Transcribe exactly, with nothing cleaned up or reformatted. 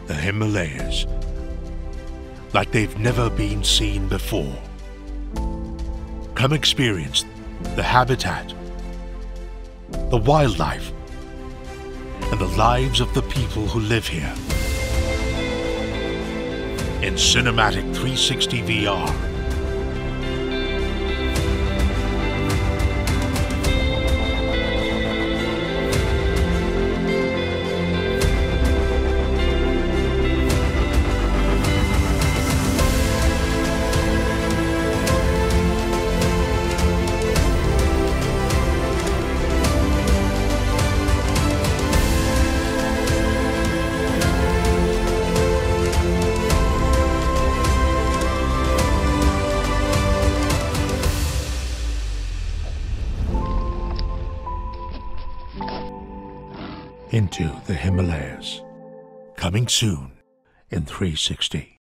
the Himalayas like they've never been seen before. Come experience the habitat, the wildlife, and the lives of the people who live here in cinematic three sixty V R. Into the Himalayas. Coming soon in three sixty.